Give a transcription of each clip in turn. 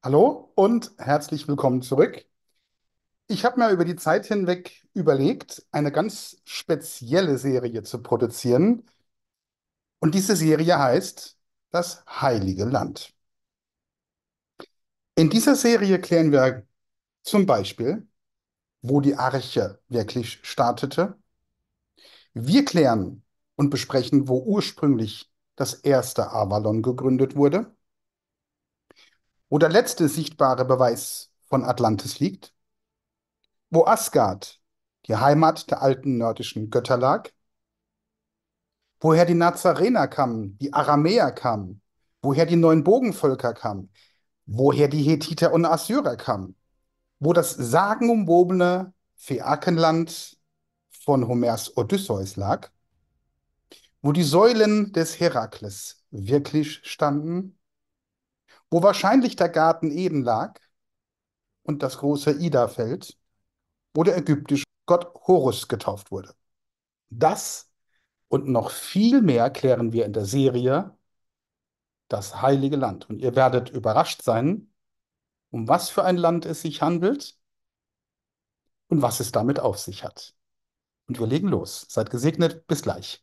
Hallo und herzlich willkommen zurück. Ich habe mir über die Zeit hinweg überlegt, eine ganz spezielle Serie zu produzieren. Und diese Serie heißt Das Heilige Land. In dieser Serie klären wir zum Beispiel, wo die Arche wirklich startete. Wir klären und besprechen, wo ursprünglich das erste Avalon gegründet wurde, wo der letzte sichtbare Beweis von Atlantis liegt, wo Asgard, die Heimat der alten nordischen Götter, lag, woher die Nazarener kamen, die Aramäer kamen, woher die neuen Bogenvölker kamen, woher die Hethiter und Assyrer kamen, wo das sagenumwobene Phäakenland von Homers Odysseus lag, wo die Säulen des Herakles wirklich standen, wo wahrscheinlich der Garten Eden lag und das große Idafeld, wo der ägyptische Gott Horus getauft wurde. Das und noch viel mehr klären wir in der Serie Das Heilige Land. Und ihr werdet überrascht sein, um was für ein Land es sich handelt und was es damit auf sich hat. Und wir legen los. Seid gesegnet. Bis gleich.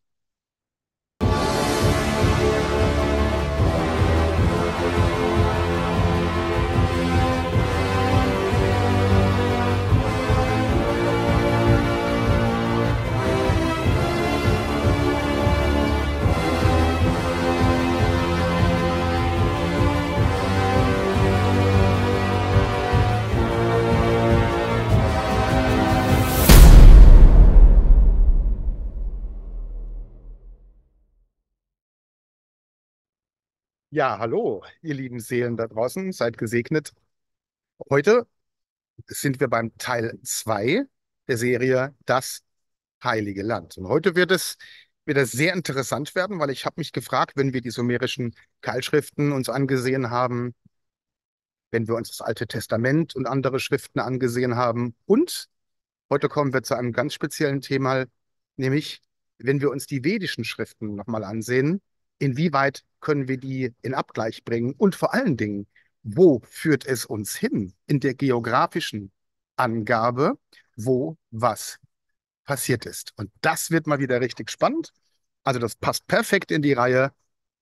Ja, hallo, ihr lieben Seelen da draußen, seid gesegnet. Heute sind wir beim Teil 2 der Serie Das Heilige Land. Und heute wird es wieder sehr interessant werden, weil ich habe mich gefragt, wenn wir die sumerischen Keilschriften uns angesehen haben, wenn wir uns das Alte Testament und andere Schriften angesehen haben und heute kommen wir zu einem ganz speziellen Thema, nämlich wenn wir uns die vedischen Schriften nochmal ansehen, inwieweit können wir die in Abgleich bringen und vor allen Dingen, wo führt es uns hin in der geografischen Angabe, wo was passiert ist. Und das wird mal wieder richtig spannend. Also das passt perfekt in die Reihe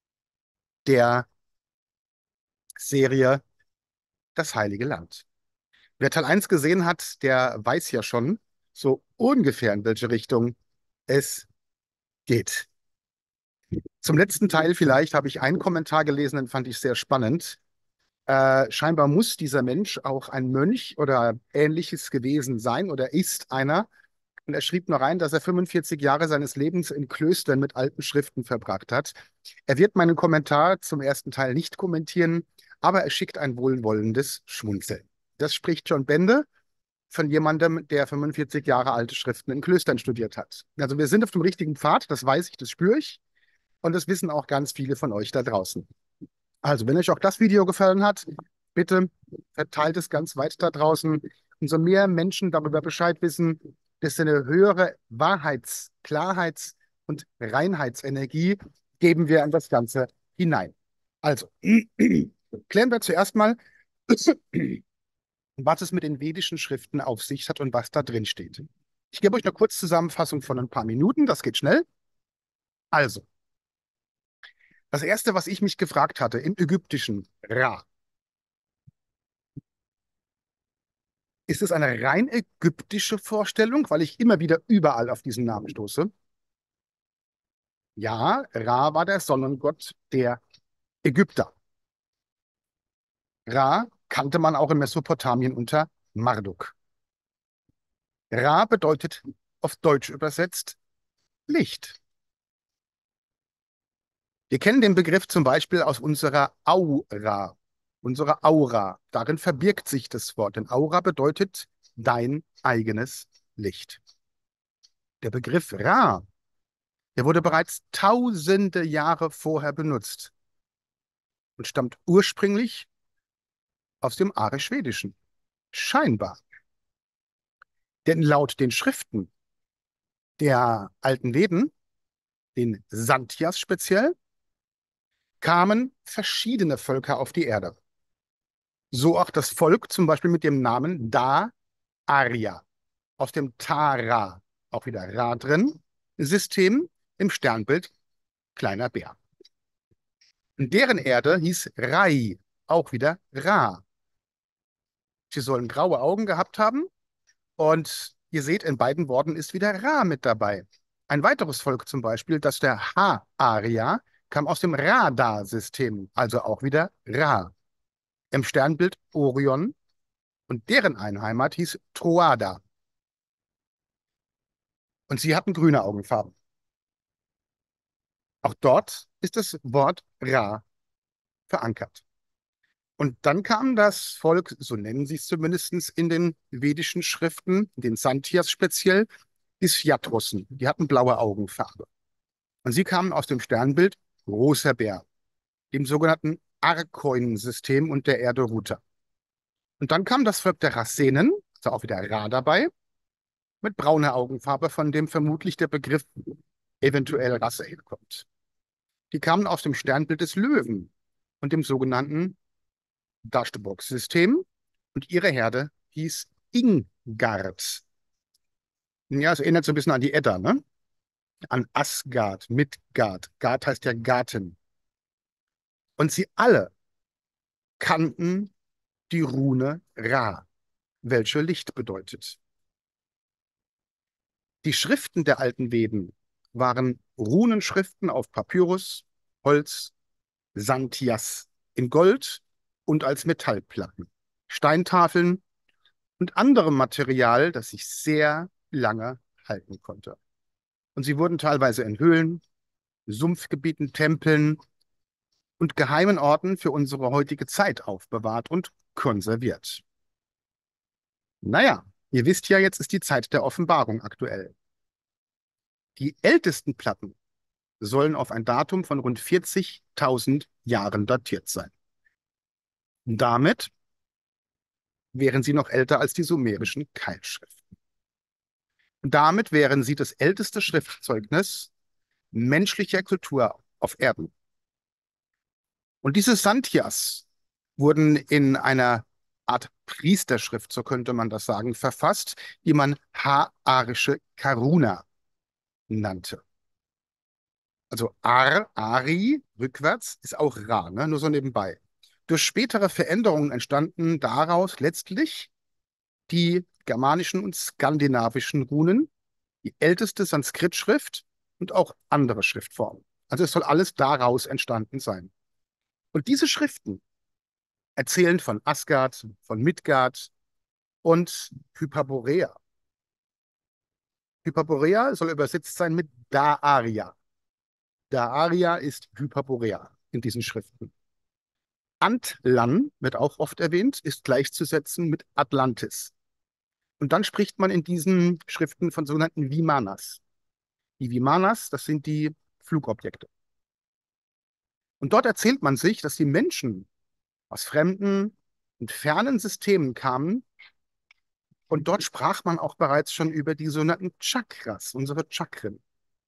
der Serie Das Heilige Land. Wer Teil 1 gesehen hat, der weiß ja schon so ungefähr, in welche Richtung es geht. Zum letzten Teil vielleicht habe ich einen Kommentar gelesen, den fand ich sehr spannend. Scheinbar muss dieser Mensch auch ein Mönch oder ähnliches gewesen sein oder ist einer. Und er schrieb noch rein, dass er 45 Jahre seines Lebens in Klöstern mit alten Schriften verbracht hat. Er wird meinen Kommentar zum ersten Teil nicht kommentieren, aber er schickt ein wohlwollendes Schmunzeln. Das spricht schon Bände von jemandem, der 45 Jahre alte Schriften in Klöstern studiert hat. Also wir sind auf dem richtigen Pfad, das weiß ich, das spüre ich. Und das wissen auch ganz viele von euch da draußen. Also, wenn euch auch das Video gefallen hat, bitte verteilt es ganz weit da draußen. Umso mehr Menschen darüber Bescheid wissen, desto eine höhere Klarheits- und Reinheitsenergie geben wir in das Ganze hinein. Also, klären wir zuerst mal, was es mit den vedischen Schriften auf sich hat und was da drin steht. Ich gebe euch eine Kurzzusammenfassung von ein paar Minuten, das geht schnell. Also, das Erste, was ich mich gefragt hatte, im Ägyptischen Ra. Ist es eine rein ägyptische Vorstellung, weil ich immer wieder überall auf diesen Namen stoße? Ja, Ra war der Sonnengott der Ägypter. Ra kannte man auch in Mesopotamien unter Marduk. Ra bedeutet auf Deutsch übersetzt Licht. Wir kennen den Begriff zum Beispiel aus unserer Aura. Unsere Aura. Darin verbirgt sich das Wort, denn Aura bedeutet dein eigenes Licht. Der Begriff Ra, der wurde bereits tausende Jahre vorher benutzt und stammt ursprünglich aus dem Arischwedischen. Scheinbar. Denn laut den Schriften der alten Veden, den Santhyas speziell, kamen verschiedene Völker auf die Erde. So auch das Volk zum Beispiel mit dem Namen Da-Arya. Aus dem Tara, auch wieder Ra drin, System im Sternbild Kleiner Bär. Und deren Erde hieß Rai, auch wieder Ra. Sie sollen graue Augen gehabt haben und ihr seht, in beiden Worten ist wieder Ra mit dabei. Ein weiteres Volk zum Beispiel, das der Ha-Arya, kam aus dem Radar-System, also auch wieder Ra. Im Sternbild Orion und deren Einheimat hieß Troada. Und sie hatten grüne Augenfarben. Auch dort ist das Wort Ra verankert. Und dann kam das Volk, so nennen sie es zumindest in den vedischen Schriften, den Santhyas speziell, die Sviatrussen. Die hatten blaue Augenfarbe. Und sie kamen aus dem Sternbild Großer Bär, dem sogenannten Arkoin-System und der Erde Ruta. Und dann kam das Volk der Rassenen, also auch wieder Ra dabei, mit brauner Augenfarbe, von dem vermutlich der Begriff eventuell Rasse herkommt. Die kamen aus dem Sternbild des Löwen und dem sogenannten Dashbox-System und ihre Herde hieß Ingard. Ja, es erinnert so ein bisschen an die Edda, ne? An Asgard, Midgard. Gard heißt ja Garten. Und sie alle kannten die Rune Ra, welche Licht bedeutet. Die Schriften der alten Veden waren Runenschriften auf Papyrus, Holz, Santias in Gold und als Metallplatten, Steintafeln und anderem Material, das sich sehr lange halten konnte. Und sie wurden teilweise in Höhlen, Sumpfgebieten, Tempeln und geheimen Orten für unsere heutige Zeit aufbewahrt und konserviert. Naja, ihr wisst ja, jetzt ist die Zeit der Offenbarung aktuell. Die ältesten Platten sollen auf ein Datum von rund 40.000 Jahren datiert sein. Damit wären sie noch älter als die sumerischen Keilschriften. Damit wären sie das älteste Schriftzeugnis menschlicher Kultur auf Erden. Und diese Santhyas wurden in einer Art Priesterschrift, so könnte man das sagen, verfasst, die man Ha-arische Karuna nannte. Also Ari, rückwärts, ist auch Ra, ne? Nur so nebenbei. Durch spätere Veränderungen entstanden daraus letztlich die germanischen und skandinavischen Runen, die älteste Sanskritschrift und auch andere Schriftformen. Also es soll alles daraus entstanden sein. Und diese Schriften erzählen von Asgard, von Midgard und Hyperborea. Hyperborea soll übersetzt sein mit Daaria. Daaria ist Hyperborea in diesen Schriften. Antlan wird auch oft erwähnt, ist gleichzusetzen mit Atlantis. Und dann spricht man in diesen Schriften von sogenannten Vimanas. Die Vimanas, das sind die Flugobjekte. Und dort erzählt man sich, dass die Menschen aus fremden und fernen Systemen kamen. Und dort sprach man auch bereits schon über die sogenannten Chakras, unsere Chakren.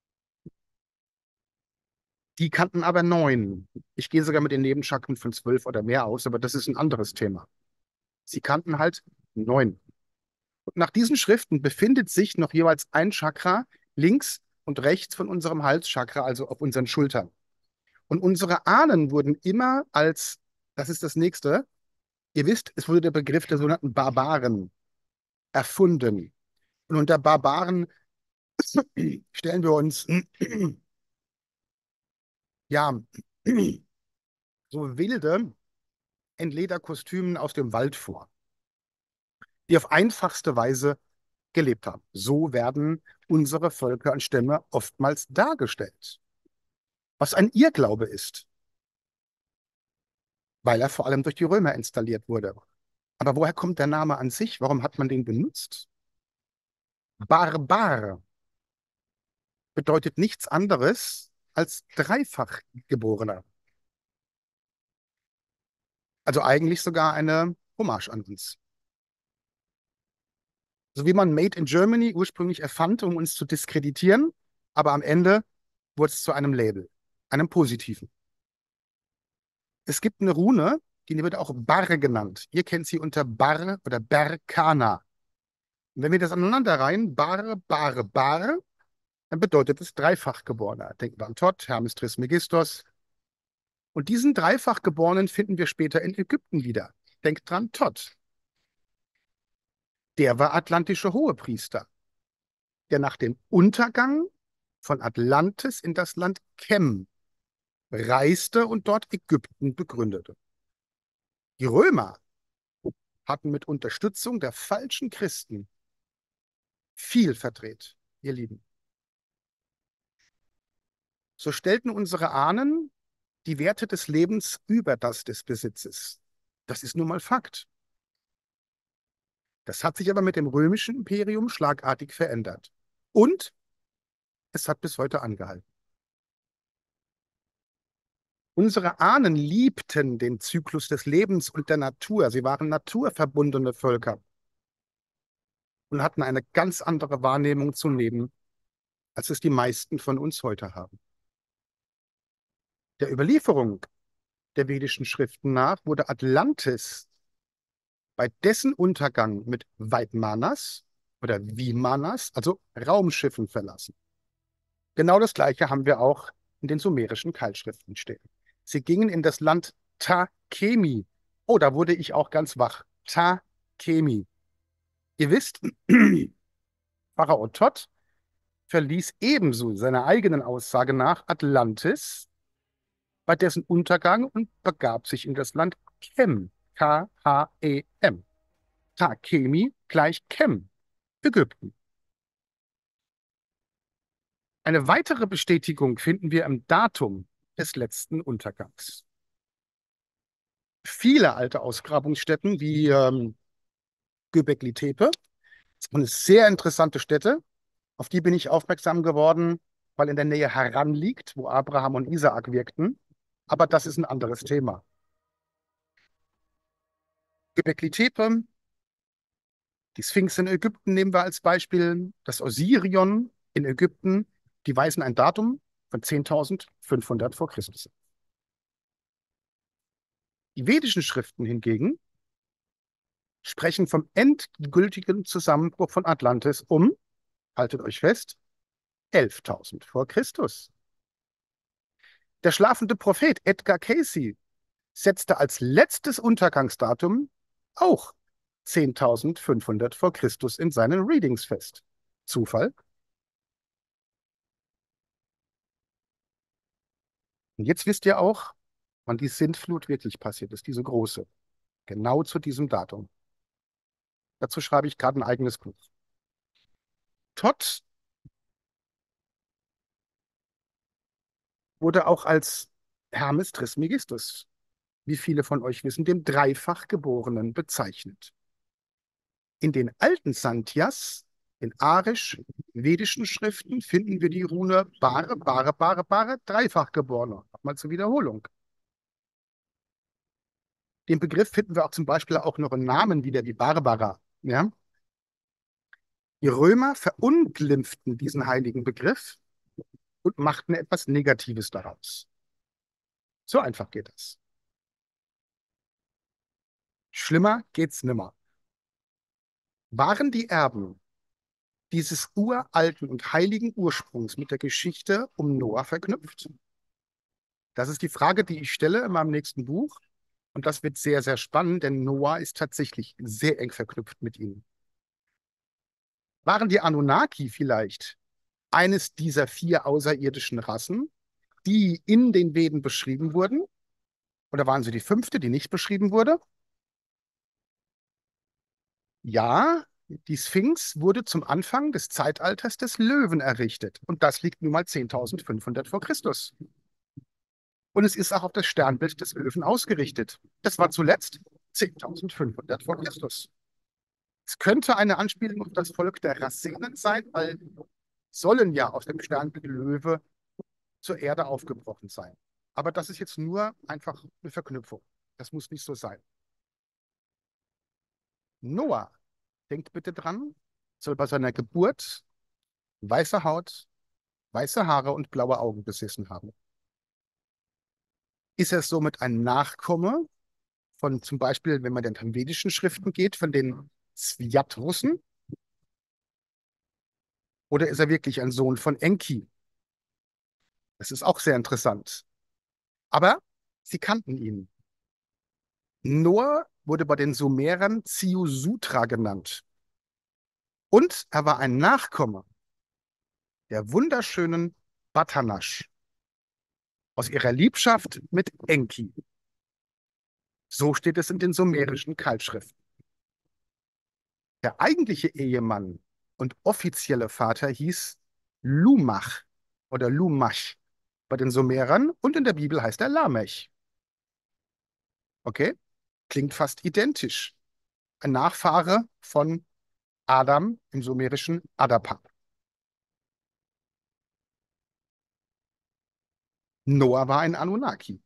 Die kannten aber 9. Ich gehe sogar mit den Nebenchakren von 12 oder mehr aus, aber das ist ein anderes Thema. Sie kannten halt 9. Und nach diesen Schriften befindet sich noch jeweils ein Chakra links und rechts von unserem Halschakra, also auf unseren Schultern. Und unsere Ahnen wurden immer als, das ist das nächste, ihr wisst, es wurde der Begriff der sogenannten Barbaren erfunden. Und unter Barbaren stellen wir uns, ja, so wilde in Lederkostümen aus dem Wald vor, die auf einfachste Weise gelebt haben. So werden unsere Völker und Stämme oftmals dargestellt. Was ein Irrglaube ist, weil er vor allem durch die Römer installiert wurde. Aber woher kommt der Name an sich? Warum hat man den benutzt? Barbar bedeutet nichts anderes als Dreifachgeborener. Also eigentlich sogar eine Hommage an uns. So wie man Made in Germany ursprünglich erfand, um uns zu diskreditieren, aber am Ende wurde es zu einem Label, einem positiven. Es gibt eine Rune, Die wird auch Barre genannt. Ihr kennt sie unter Barre oder Berkana. Und wenn wir das aneinander reihen, Barre, Barre, Barre, dann bedeutet es Dreifachgeborener. Denken wir an Thoth, Hermes Trismegistos. Und diesen Dreifachgeborenen finden wir später in Ägypten wieder. Denkt dran, Thoth. Der war atlantischer Hohepriester, der nach dem Untergang von Atlantis in das Land Chem reiste und dort Ägypten begründete. Die Römer hatten mit Unterstützung der falschen Christen viel verdreht, ihr Lieben. So stellten unsere Ahnen die Werte des Lebens über das des Besitzes. Das ist nun mal Fakt. Das hat sich aber mit dem römischen Imperium schlagartig verändert. Und es hat bis heute angehalten. Unsere Ahnen liebten den Zyklus des Lebens und der Natur. Sie waren naturverbundene Völker und hatten eine ganz andere Wahrnehmung zum Leben, als es die meisten von uns heute haben. Der Überlieferung der vedischen Schriften nach wurde Atlantis bei dessen Untergang mit Vaidmanas oder Vimanas, also Raumschiffen, verlassen. Genau das Gleiche haben wir auch in den sumerischen Keilschriften stehen. Sie gingen in das Land Ta-Kemi. Oh, da wurde ich auch ganz wach. Ta-Kemi. Ihr wisst, Pharao Thoth verließ ebenso seiner eigenen Aussage nach Atlantis bei dessen Untergang und begab sich in das Land Kem. K-H-E-M. Ta-Kemi gleich Kem, Ägypten. Eine weitere Bestätigung finden wir im Datum des letzten Untergangs. Viele alte Ausgrabungsstätten wie Göbekli Tepe, das ist eine sehr interessante Stätte, auf die bin ich aufmerksam geworden, weil in der Nähe Haran liegt, wo Abraham und Isaak wirkten. Aber das ist ein anderes Thema. Göbekli Tepe, die Sphinx in Ägypten nehmen wir als Beispiel, das Osirion in Ägypten, die weisen ein Datum von 10.500 vor Christus. Die vedischen Schriften hingegen sprechen vom endgültigen Zusammenbruch von Atlantis um, haltet euch fest, 11.000 vor Christus. Der schlafende Prophet Edgar Cayce setzte als letztes Untergangsdatum auch 10.500 vor Christus in seinen Readings fest. Zufall? Und jetzt wisst ihr auch, wann die Sintflut wirklich passiert ist, diese große. Genau zu diesem Datum. Dazu schreibe ich gerade ein eigenes Buch. Thoth wurde auch als Hermes Trismegistus, wie viele von euch wissen, dem Dreifachgeborenen bezeichnet. In den alten Santhyas, in arisch-vedischen Schriften, finden wir die Rune Bare, Bare, Bare, Bare, Dreifachgeborener. Nochmal zur Wiederholung. Den Begriff finden wir auch zum Beispiel auch noch in Namen wieder wie Barbara. Ja? Die Römer verunglimpften diesen heiligen Begriff und machten etwas Negatives daraus. So einfach geht das. Schlimmer geht's nimmer. Waren die Erben dieses uralten und heiligen Ursprungs mit der Geschichte um Noah verknüpft? Das ist die Frage, die ich stelle in meinem nächsten Buch. Und das wird sehr, sehr spannend, denn Noah ist tatsächlich sehr eng verknüpft mit ihnen. Waren die Anunnaki vielleicht eines dieser 4 außerirdischen Rassen, die in den Veden beschrieben wurden? Oder waren sie die 5., die nicht beschrieben wurde? Ja, die Sphinx wurde zum Anfang des Zeitalters des Löwen errichtet. Und das liegt nun mal 10.500 vor Christus. Und es ist auch auf das Sternbild des Löwen ausgerichtet. Das war zuletzt 10.500 vor Christus. Es könnte eine Anspielung auf das Volk der Rassenen sein, weil sollen ja aus dem Sternbild Löwe zur Erde aufgebrochen sein. Aber das ist jetzt nur einfach eine Verknüpfung. Das muss nicht so sein. Noah, denkt bitte dran, soll bei seiner Geburt weiße Haut, weiße Haare und blaue Augen besessen haben. Ist er somit ein Nachkomme von zum Beispiel, wenn man den vedischen Schriften geht, von den Sviat-Russen? Oder ist er wirklich ein Sohn von Enki? Das ist auch sehr interessant. Aber sie kannten ihn. Noah wurde bei den Sumerern Ziusutra genannt. Und er war ein Nachkomme der wunderschönen Batanash aus ihrer Liebschaft mit Enki. So steht es in den sumerischen Keilschriften. Der eigentliche Ehemann und offizielle Vater hieß Lumach oder Lumach bei den Sumerern und in der Bibel heißt er Lamech. Okay? Klingt fast identisch. Ein Nachfahre von Adam im sumerischen Adapa. Noah war ein Anunnaki.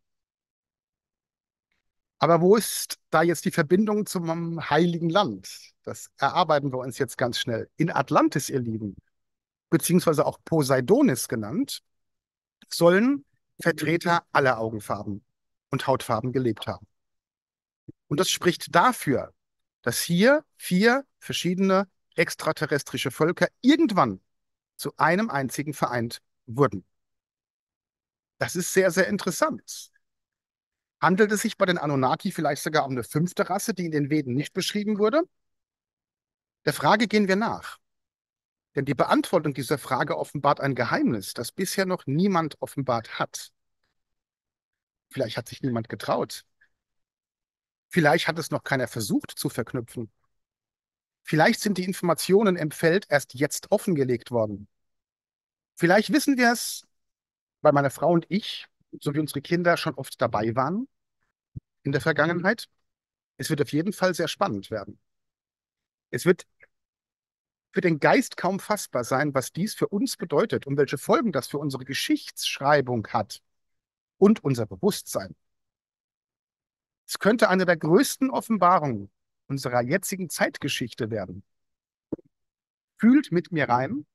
Aber wo ist da jetzt die Verbindung zum Heiligen Land? Das erarbeiten wir uns jetzt ganz schnell. In Atlantis, ihr Lieben, beziehungsweise auch Poseidonis genannt, sollen Vertreter aller Augenfarben und Hautfarben gelebt haben. Und das spricht dafür, dass hier 4 verschiedene extraterrestrische Völker irgendwann zu einem einzigen vereint wurden. Das ist sehr, sehr interessant. Handelt es sich bei den Anunnaki vielleicht sogar um eine 5. Rasse, die in den Veden nicht beschrieben wurde? Der Frage gehen wir nach. Denn die Beantwortung dieser Frage offenbart ein Geheimnis, das bisher noch niemand offenbart hat. Vielleicht hat sich niemand getraut. Vielleicht hat es noch keiner versucht zu verknüpfen. Vielleicht sind die Informationen im Feld erst jetzt offengelegt worden. Vielleicht wissen wir es, weil meine Frau und ich sowie unsere Kinder schon oft dabei waren in der Vergangenheit. Es wird auf jeden Fall sehr spannend werden. Es wird für den Geist kaum fassbar sein, was dies für uns bedeutet und welche Folgen das für unsere Geschichtsschreibung hat und unser Bewusstsein. Es könnte eine der größten Offenbarungen unserer jetzigen Zeitgeschichte werden. Fühlt mit mir rein,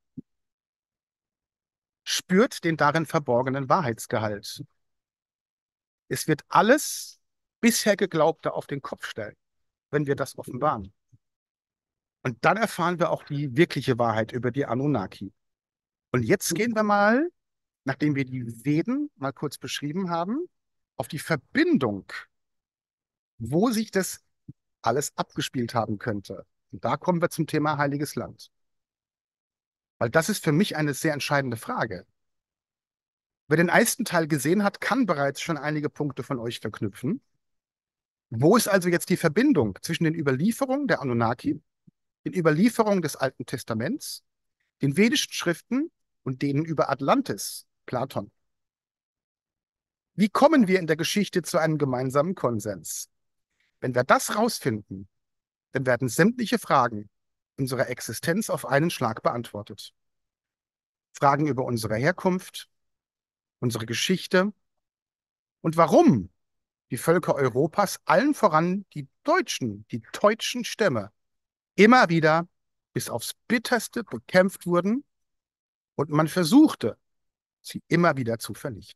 spürt den darin verborgenen Wahrheitsgehalt. Es wird alles bisher Geglaubte auf den Kopf stellen, wenn wir das offenbaren. Und dann erfahren wir auch die wirkliche Wahrheit über die Anunnaki. Und jetzt gehen wir mal, nachdem wir die Veden mal kurz beschrieben haben, auf die Verbindung, wo sich das alles abgespielt haben könnte. Und da kommen wir zum Thema Heiliges Land. Weil das ist für mich eine sehr entscheidende Frage. Wer den ersten Teil gesehen hat, kann bereits schon einige Punkte von euch verknüpfen. Wo ist also jetzt die Verbindung zwischen den Überlieferungen der Anunnaki, den Überlieferungen des Alten Testaments, den vedischen Schriften und denen über Atlantis, Platon? Wie kommen wir in der Geschichte zu einem gemeinsamen Konsens? Wenn wir das rausfinden, dann werden sämtliche Fragen unserer Existenz auf einen Schlag beantwortet. Fragen über unsere Herkunft, unsere Geschichte und warum die Völker Europas, allen voran die deutschen Stämme, immer wieder bis aufs Bitterste bekämpft wurden und man versuchte, sie immer wieder zu vernichten.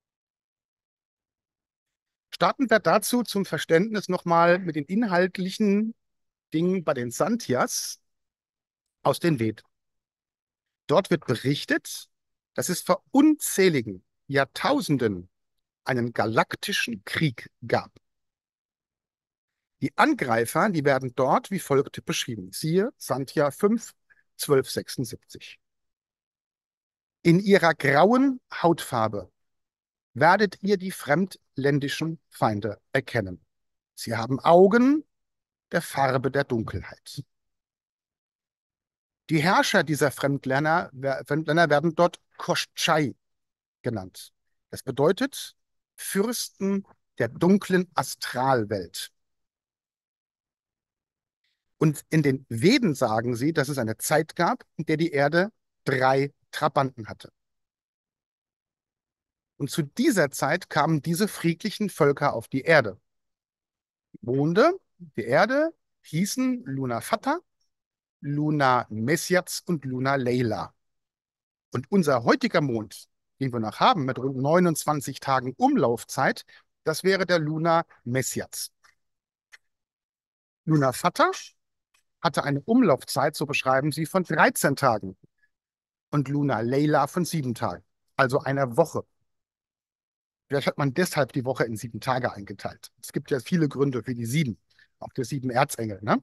Starten wir dazu zum Verständnis nochmal mit den inhaltlichen Dingen bei den Santhyas aus den Veden. Dort wird berichtet, dass es vor unzähligen Jahrtausenden einen galaktischen Krieg gab. Die Angreifer, die werden dort wie folgt beschrieben. Siehe Santhya 5, 1276. In ihrer grauen Hautfarbe werdet ihr die fremdländischen Feinde erkennen. Sie haben Augen der Farbe der Dunkelheit. Die Herrscher dieser Fremdländer werden dort Koschai genannt. Das bedeutet Fürsten der dunklen Astralwelt. Und in den Veden sagen sie, dass es eine Zeit gab, in der die Erde 3 Trabanten hatte. Und zu dieser Zeit kamen diese friedlichen Völker auf die Erde. Die Monde, die Erde, hießen Luna Fata, Luna Mesiaz und Luna Leila. Und unser heutiger Mond, den wir noch haben, mit rund 29 Tagen Umlaufzeit, das wäre der Luna Mesiaz. Luna Fata hatte eine Umlaufzeit, so beschreiben sie, von 13 Tagen und Luna Leila von 7 Tagen, also einer Woche. Vielleicht hat man deshalb die Woche in 7 Tage eingeteilt. Es gibt ja viele Gründe für die 7, auch der 7 Erzengel. Ne?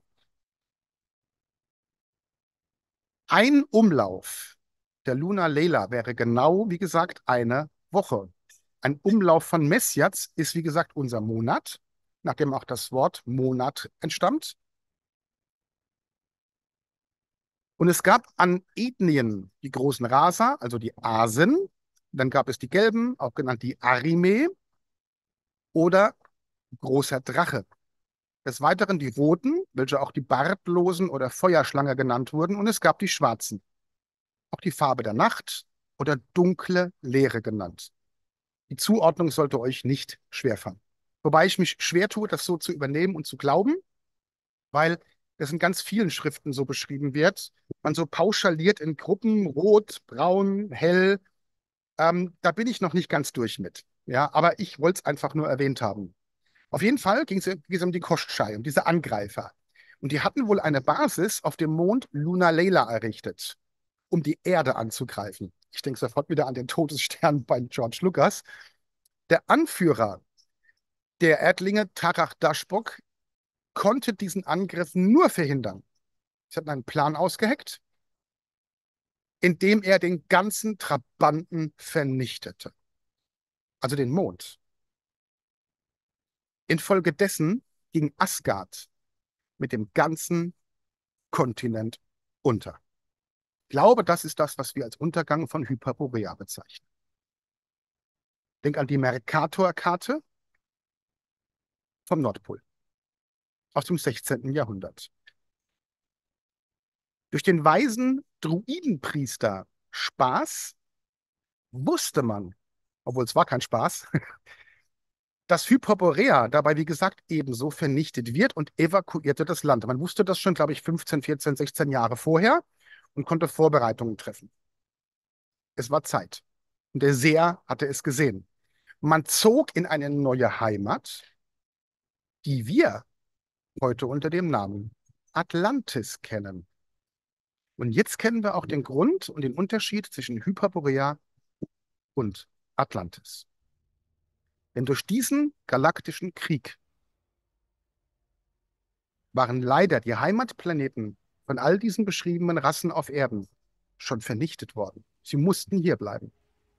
Ein Umlauf der Luna Leila wäre genau, wie gesagt, eine Woche. Ein Umlauf von Messiaz ist, wie gesagt, unser Monat, nachdem auch das Wort Monat entstammt. Und es gab an Ethnien die großen Rasa, also die Asen. Dann gab es die Gelben, auch genannt die Arime oder großer Drache. Des Weiteren die Roten, welche auch die Bartlosen oder Feuerschlange genannt wurden. Und es gab die Schwarzen, auch die Farbe der Nacht oder dunkle Leere genannt. Die Zuordnung sollte euch nicht schwerfallen. Wobei ich mich schwer tue, das so zu übernehmen und zu glauben, weil das in ganz vielen Schriften so beschrieben wird. Man so pauschaliert in Gruppen, rot, braun, hell. Da bin ich noch nicht ganz durch mit. Ja, aber ich wollte es einfach nur erwähnt haben. Auf jeden Fall ging es um die Koschschei, um diese Angreifer. Und die hatten wohl eine Basis auf dem Mond Luna Leila errichtet, um die Erde anzugreifen. Ich denke sofort wieder an den Todesstern bei George Lucas. Der Anführer der Erdlinge, Tarach Dashbok, konnte diesen Angriff nur verhindern. Sie hatten einen Plan ausgeheckt, in dem er den ganzen Trabanten vernichtete, also den Mond. Infolgedessen ging Asgard mit dem ganzen Kontinent unter. Ich glaube, das ist das, was wir als Untergang von Hyperborea bezeichnen. Denk an die Mercator-Karte vom Nordpol aus dem 16. Jahrhundert. Durch den weisen Druidenpriester Spaß wusste man, obwohl es war kein Spaß, dass Hyperborea dabei, wie gesagt, ebenso vernichtet wird und evakuierte das Land. Man wusste das schon, glaube ich, 15, 14, 16 Jahre vorher und konnte Vorbereitungen treffen. Es war Zeit. Und der Seher hatte es gesehen. Man zog in eine neue Heimat, die wir heute unter dem Namen Atlantis kennen. Und jetzt kennen wir auch den Grund und den Unterschied zwischen Hyperborea und Atlantis. Denn durch diesen galaktischen Krieg waren leider die Heimatplaneten von all diesen beschriebenen Rassen auf Erden schon vernichtet worden. Sie mussten hier bleiben.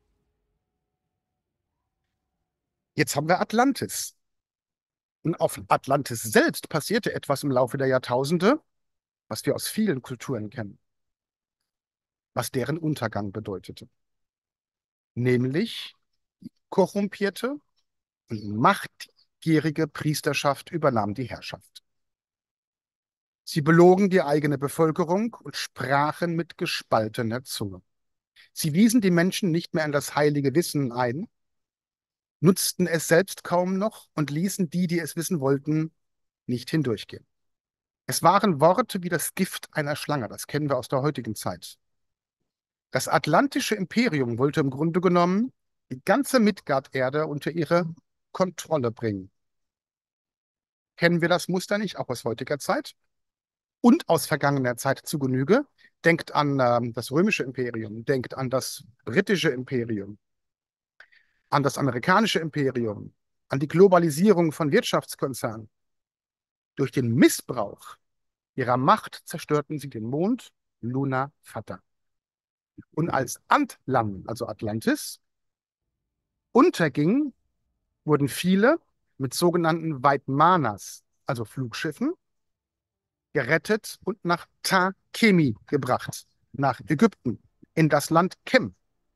Jetzt haben wir Atlantis. Und auf Atlantis selbst passierte etwas im Laufe der Jahrtausende, was wir aus vielen Kulturen kennen, was deren Untergang bedeutete. Nämlich korrumpierte und machtgierige Priesterschaft übernahm die Herrschaft. Sie belogen die eigene Bevölkerung und sprachen mit gespaltener Zunge. Sie wiesen die Menschen nicht mehr an das heilige Wissen ein, nutzten es selbst kaum noch und ließen die, die es wissen wollten, nicht hindurchgehen. Es waren Worte wie das Gift einer Schlange, das kennen wir aus der heutigen Zeit. Das atlantische Imperium wollte im Grunde genommen die ganze Midgard-Erde unter ihre Kontrolle bringen. Kennen wir das Muster nicht, auch aus heutiger Zeit und aus vergangener Zeit zu Genüge? Denkt an das römische Imperium, denkt an das britische Imperium, an das amerikanische Imperium, an die Globalisierung von Wirtschaftskonzernen. Durch den Missbrauch ihrer Macht zerstörten sie den Mond, Luna Fata. Und als Antlan, also Atlantis, unterging, wurden viele mit sogenannten Vaidmanas, also Flugschiffen, gerettet und nach Ta-Kemi gebracht, nach Ägypten, in das Land Kem.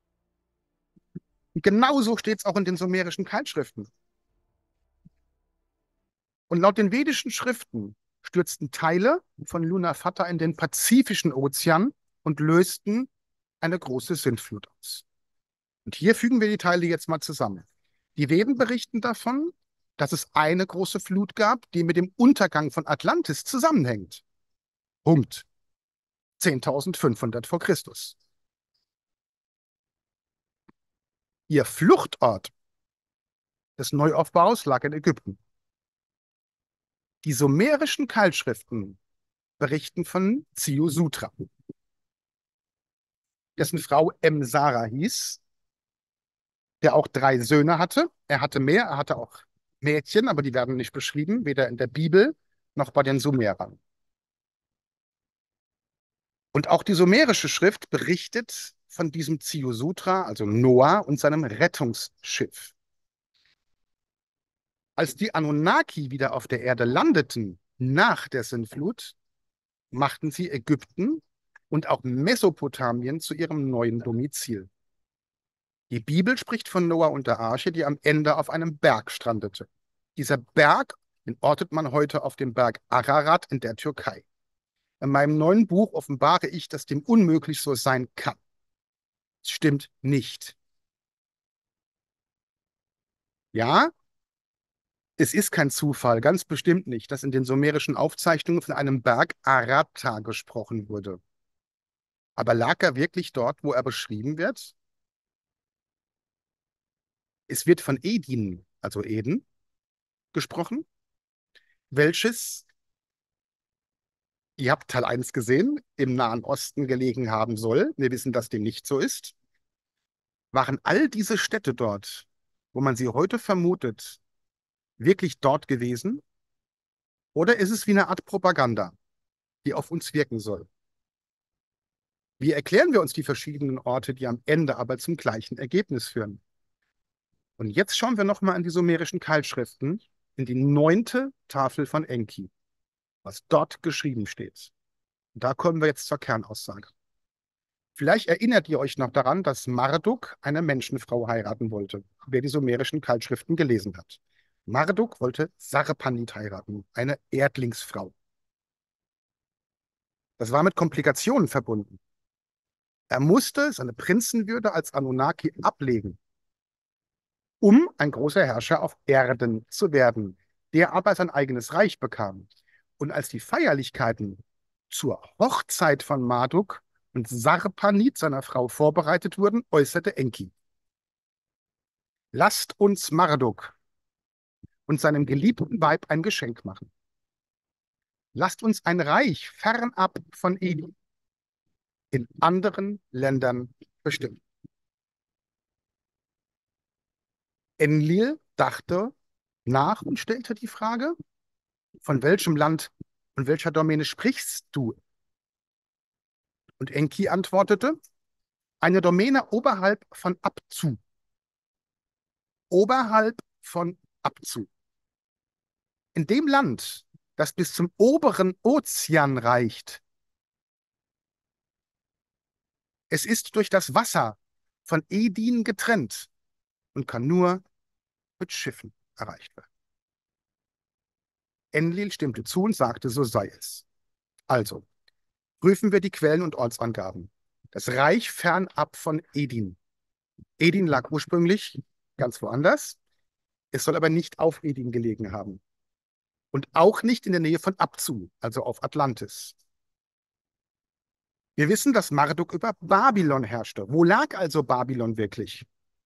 Und genauso steht es auch in den sumerischen Keilschriften. Und laut den vedischen Schriften stürzten Teile von Luna Fata in den Pazifischen Ozean und lösten eine große Sintflut aus. Und hier fügen wir die Teile jetzt mal zusammen. Die Veden berichten davon, dass es eine große Flut gab, die mit dem Untergang von Atlantis zusammenhängt. Punkt. 10.500 vor Christus. Ihr Fluchtort des Neuaufbaus lag in Ägypten. Die sumerischen Keilschriften berichten von Ziusutra, dessen Frau Emsara hieß, der auch 3 Söhne hatte. Er hatte mehr, er hatte auch Mädchen, aber die werden nicht beschrieben, weder in der Bibel noch bei den Sumerern. Und auch die sumerische Schrift berichtet von diesem Ziusutra, also Noah und seinem Rettungsschiff. Als die Anunnaki wieder auf der Erde landeten, nach der Sintflut, machten sie Ägypten und auch Mesopotamien zu ihrem neuen Domizil. Die Bibel spricht von Noah und der Arche, die am Ende auf einem Berg strandete. Dieser Berg, den ortet man heute auf dem Berg Ararat in der Türkei. In meinem neuen Buch offenbare ich, dass dem unmöglich so sein kann. Es stimmt nicht. Ja, es ist kein Zufall, ganz bestimmt nicht, dass in den sumerischen Aufzeichnungen von einem Berg Aratta gesprochen wurde. Aber lag er wirklich dort, wo er beschrieben wird? Es wird von Edin, also Eden, gesprochen, welches, ihr habt Teil 1 gesehen, im Nahen Osten gelegen haben soll. Wir wissen, dass dem nicht so ist. Waren all diese Städte dort, wo man sie heute vermutet, wirklich dort gewesen? Oder ist es wie eine Art Propaganda, die auf uns wirken soll? Wie erklären wir uns die verschiedenen Orte, die am Ende aber zum gleichen Ergebnis führen? Und jetzt schauen wir nochmal in die sumerischen Keilschriften, in die 9. Tafel von Enki, was dort geschrieben steht. Und da kommen wir jetzt zur Kernaussage. Vielleicht erinnert ihr euch noch daran, dass Marduk eine Menschenfrau heiraten wollte, wer die sumerischen Keilschriften gelesen hat. Marduk wollte Sarpanit heiraten, eine Erdlingsfrau. Das war mit Komplikationen verbunden. Er musste seine Prinzenwürde als Anunnaki ablegen, um ein großer Herrscher auf Erden zu werden, der aber sein eigenes Reich bekam. Und als die Feierlichkeiten zur Hochzeit von Marduk und Sarpanit, seiner Frau, vorbereitet wurden, äußerte Enki: Lasst uns Marduk und seinem geliebten Weib ein Geschenk machen. Lasst uns ein Reich fernab von Eden in anderen Ländern bestimmen. Enlil dachte nach und stellte die Frage: Von welchem Land und welcher Domäne sprichst du? Und Enki antwortete: Eine Domäne oberhalb von Abzu. Oberhalb von Abzu. In dem Land, das bis zum oberen Ozean reicht. Es ist durch das Wasser von Edin getrennt und kann nur mit Schiffen erreicht werden. Enlil stimmte zu und sagte, so sei es. Also, prüfen wir die Quellen und Ortsangaben. Das Reich fernab von Edin. Edin lag ursprünglich ganz woanders. Es soll aber nicht auf Edin gelegen haben. Und auch nicht in der Nähe von Abzu, also auf Atlantis. Wir wissen, dass Marduk über Babylon herrschte. Wo lag also Babylon wirklich?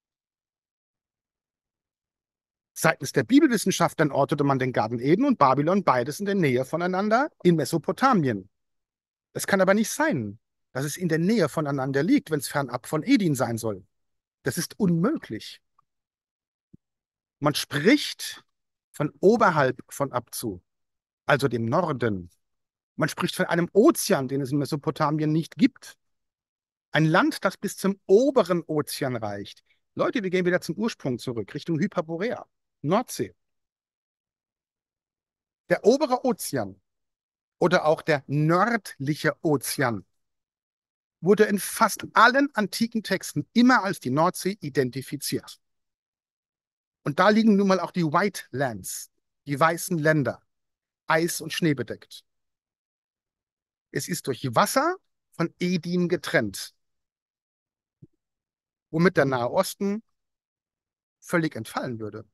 Seitens der Bibelwissenschaftlern ortete man den Garten Eden und Babylon beides in der Nähe voneinander in Mesopotamien. Es kann aber nicht sein, dass es in der Nähe voneinander liegt, wenn es fernab von Edin sein soll. Das ist unmöglich. Man spricht von oberhalb von Abzu, also dem Norden. Man spricht von einem Ozean, den es in Mesopotamien nicht gibt. Ein Land, das bis zum oberen Ozean reicht. Leute, wir gehen wieder zum Ursprung zurück, Richtung Hyperborea, Nordsee. Der obere Ozean oder auch der nördliche Ozean wurde in fast allen antiken Texten immer als die Nordsee identifiziert. Und da liegen nun mal auch die White Lands, die weißen Länder, Eis und Schnee bedeckt. Es ist durch Wasser von Edin getrennt, womit der Nahe Osten völlig entfallen würde.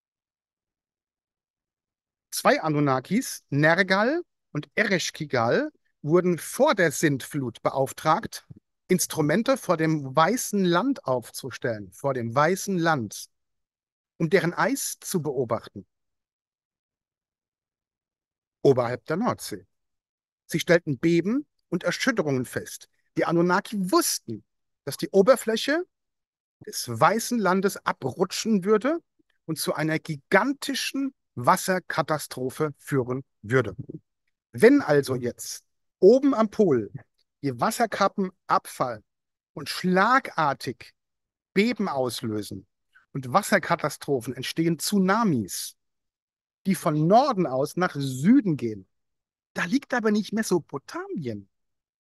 2 Anunnakis, Nergal und Ereshkigal, wurden vor der Sintflut beauftragt, Instrumente vor dem weißen Land aufzustellen, vor dem weißen Land, um deren Eis zu beobachten. oberhalb der Nordsee. Sie stellten Beben und Erschütterungen fest. Die Anunnaki wussten, dass die Oberfläche des Weißen Landes abrutschen würde und zu einer gigantischen Wasserkatastrophe führen würde. Wenn also jetzt oben am Pol die Wasserkappen abfallen und schlagartig Beben auslösen und Wasserkatastrophen entstehen, Tsunamis, die von Norden aus nach Süden gehen, da liegt aber nicht Mesopotamien.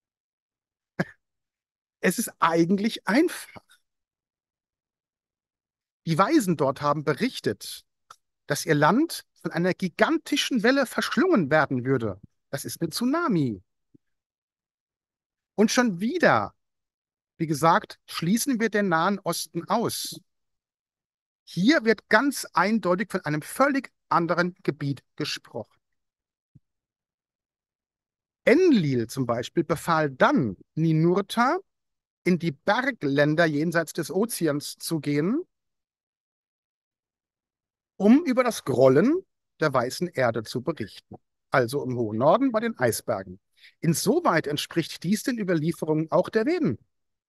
Es ist eigentlich einfach. Die Weisen dort haben berichtet, dass ihr Land von einer gigantischen Welle verschlungen werden würde. Das ist eine Tsunami. Und schon wieder, wie gesagt, schließen wir den Nahen Osten aus. Hier wird ganz eindeutig von einem völlig anderen Gebiet gesprochen. Enlil zum Beispiel befahl dann, Ninurta in die Bergländer jenseits des Ozeans zu gehen, um über das Grollen der weißen Erde zu berichten. Also im hohen Norden bei den Eisbergen. Insoweit entspricht dies den Überlieferungen auch der Veden.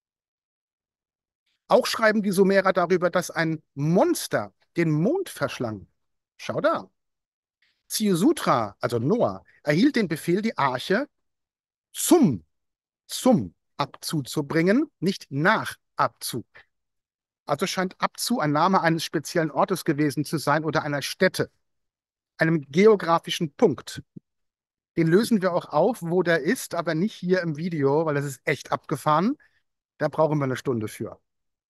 Auch schreiben die Sumerer darüber, dass ein Monster den Mond verschlang. Schau da. Ziusutra, also Noah, erhielt den Befehl, die Arche zum, zum Abzu zu bringen, nicht nach Abzu. Also scheint Abzu ein Name eines speziellen Ortes gewesen zu sein oder einer Stätte, einem geografischen Punkt. Den lösen wir auch auf, wo der ist, aber nicht hier im Video, weil das ist echt abgefahren. Da brauchen wir eine Stunde für.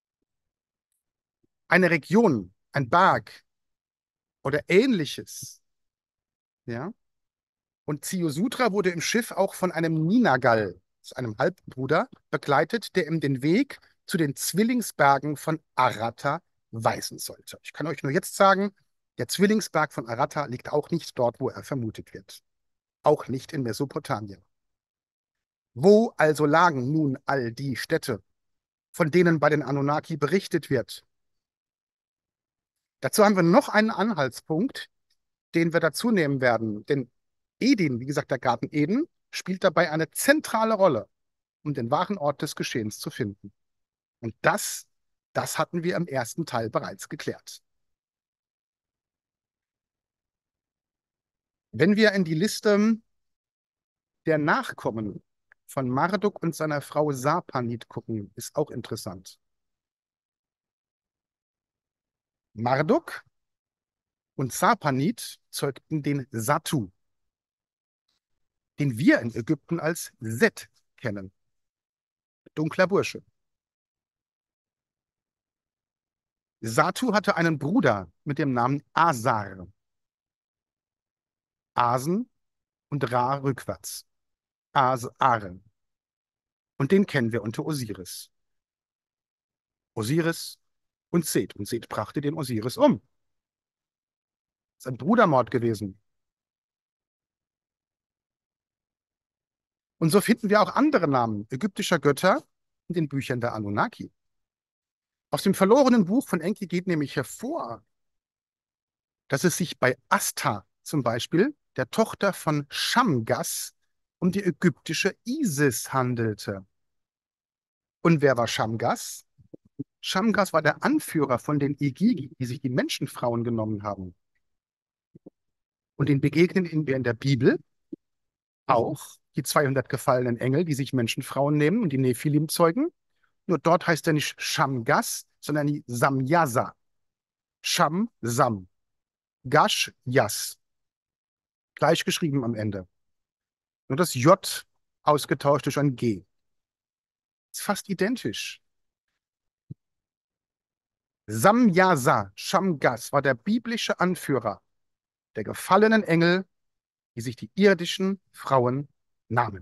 Eine Region, ein Berg oder ähnliches. Ja? Und Ziusutra wurde im Schiff auch von einem Ninagal, einem Halbbruder, begleitet, der ihm den Weg zu den Zwillingsbergen von Aratta weisen sollte. Ich kann euch nur jetzt sagen, der Zwillingsberg von Aratta liegt auch nicht dort, wo er vermutet wird. Auch nicht in Mesopotamien. Wo also lagen nun all die Städte, von denen bei den Anunnaki berichtet wird? Dazu haben wir noch einen Anhaltspunkt, den wir dazu nehmen werden. Denn Eden, wie gesagt, der Garten Eden, spielt dabei eine zentrale Rolle, um den wahren Ort des Geschehens zu finden. Und das hatten wir im ersten Teil bereits geklärt. Wenn wir in die Liste der Nachkommen von Marduk und seiner Frau Sapanit gucken, ist auch interessant. Marduk und Sapanit zeugten den Satu, den wir in Ägypten als Set kennen. Dunkler Bursche. Satu hatte einen Bruder mit dem Namen Asar. Asen und Ra rückwärts. Asar. Und den kennen wir unter Osiris. Osiris und Seth. Und Seth brachte den Osiris um. Das ist ein Brudermord gewesen. Und so finden wir auch andere Namen ägyptischer Götter in den Büchern der Anunnaki. Aus dem verlorenen Buch von Enki geht nämlich hervor, dass es sich bei Asta zum Beispiel, der Tochter von Shamgas, um die ägyptische Isis handelte. Und wer war Shamgas? Shamgas war der Anführer von den Igigi, die sich die Menschenfrauen genommen haben. Und den begegnen wir in der Bibel auch die 200 gefallenen Engel, die sich Menschenfrauen nehmen und die Nephilim zeugen. Nur dort heißt er nicht Shamgas, sondern die Samyasa. Sham, Sam. Gash, Yas. Gleich geschrieben am Ende. Nur das J ausgetauscht durch ein G. Ist fast identisch. Samyasa, Shamgas, war der biblische Anführer der gefallenen Engel, die sich die irdischen Frauen nahmen.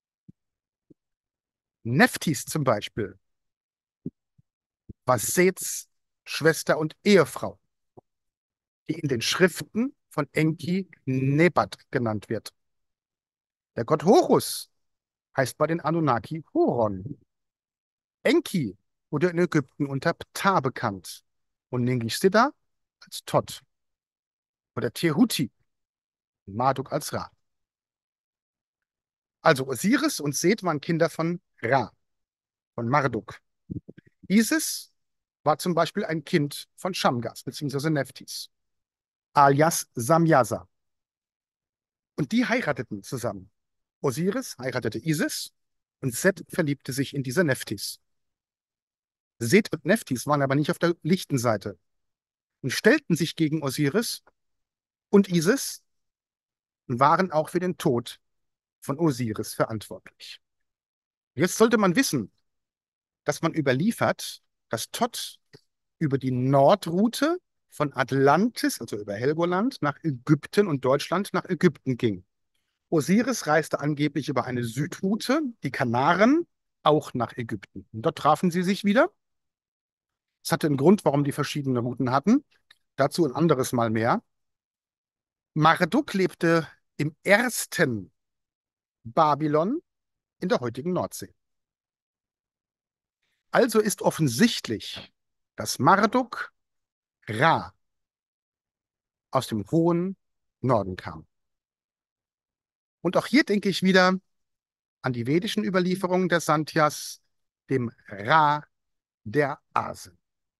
Nephthys zum Beispiel war Seths Schwester und Ehefrau, die in den Schriften von Enki Nebat genannt wird. Der Gott Horus heißt bei den Anunnaki Horon. Enki wurde in Ägypten unter Ptah bekannt und Ningishzida als Tot oder Tehuti, Marduk als Ra. Also Osiris und Seth waren Kinder von Ra, von Marduk. Isis war zum Beispiel ein Kind von Shamgas bzw. Nephthys, alias Samyasa. Und die heirateten zusammen. Osiris heiratete Isis und Seth verliebte sich in diese Nephthys. Seth und Nephthys waren aber nicht auf der lichten Seite und stellten sich gegen Osiris und Isis und waren auch für den Tod von Osiris verantwortlich. Jetzt sollte man wissen, dass man überliefert, dass Thoth über die Nordroute von Atlantis, also über Helgoland, nach Ägypten und Deutschland nach Ägypten ging. Osiris reiste angeblich über eine Südroute, die Kanaren, auch nach Ägypten. Und dort trafen sie sich wieder. Es hatte einen Grund, warum die verschiedene Routen hatten. Dazu ein anderes Mal mehr. Marduk lebte im ersten Babylon in der heutigen Nordsee. Also ist offensichtlich, dass Marduk Ra aus dem hohen Norden kam. Und auch hier denke ich wieder an die vedischen Überlieferungen der Santhyas, dem Ra der Asen.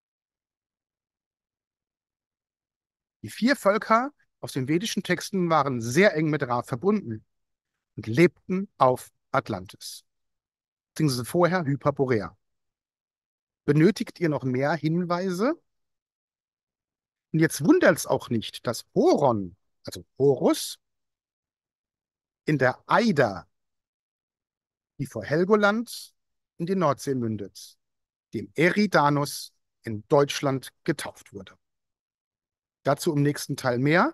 Die 4 Völker aus den vedischen Texten waren sehr eng mit Ra verbunden und lebten auf Atlantis, beziehungsweise vorher Hyperborea. Benötigt ihr noch mehr Hinweise? Und jetzt wundert es auch nicht, dass Horon, also Horus, in der Eider, die vor Helgoland in die Nordsee mündet, dem Eridanus in Deutschland getauft wurde. Dazu im nächsten Teil mehr.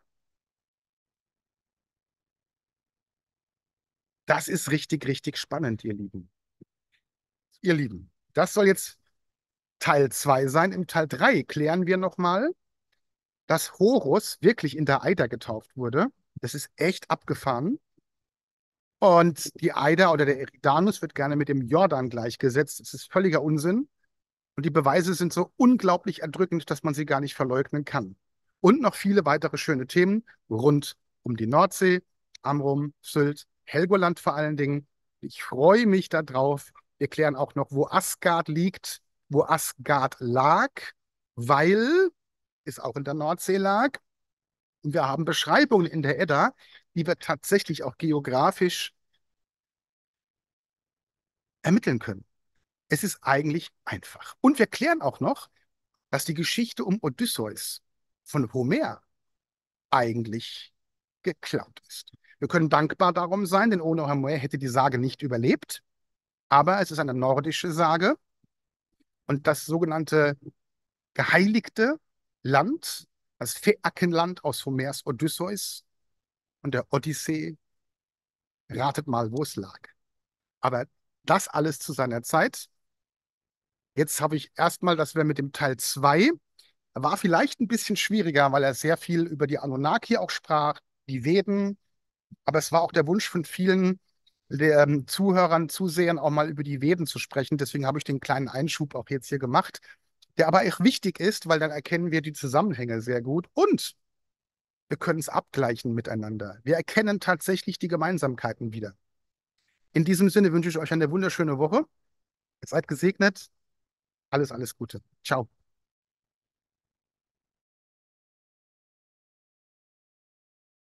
Das ist richtig, richtig spannend, ihr Lieben. Ihr Lieben, das soll jetzt Teil 2 sein. Im Teil 3 klären wir nochmal, dass Horus wirklich in der Eider getauft wurde. Das ist echt abgefahren. Und die Eider oder der Eridanus wird gerne mit dem Jordan gleichgesetzt. Das ist völliger Unsinn. Und die Beweise sind so unglaublich erdrückend, dass man sie gar nicht verleugnen kann. Und noch viele weitere schöne Themen rund um die Nordsee, Amrum, Sylt, Helgoland vor allen Dingen. Ich freue mich darauf. Wir klären auch noch, wo Asgard liegt, wo Asgard lag, weil es auch in der Nordsee lag. Und wir haben Beschreibungen in der Edda, die wir tatsächlich auch geografisch ermitteln können. Es ist eigentlich einfach. Und wir klären auch noch, dass die Geschichte um Odysseus von Homer eigentlich geklaut ist. Wir können dankbar darum sein, denn ohne Homer hätte die Sage nicht überlebt. Aber es ist eine nordische Sage und das sogenannte geheiligte Land, das Phäakenland aus Homers Odysseus und der Odyssee, ratet mal, wo es lag. Aber das alles zu seiner Zeit. Jetzt habe ich erstmal, dass wir mit dem Teil 2 war vielleicht ein bisschen schwieriger, weil er sehr viel über die Anunnaki auch sprach, die Veden, aber es war auch der Wunsch von vielen der, Zuhörern, Zusehern auch mal über die Veden zu sprechen. Deswegen habe ich den kleinen Einschub auch jetzt hier gemacht, der aber auch wichtig ist, weil dann erkennen wir die Zusammenhänge sehr gut und wir können es abgleichen miteinander. Wir erkennen tatsächlich die Gemeinsamkeiten wieder. In diesem Sinne wünsche ich euch eine wunderschöne Woche. Seid gesegnet. Alles, alles Gute. Ciao.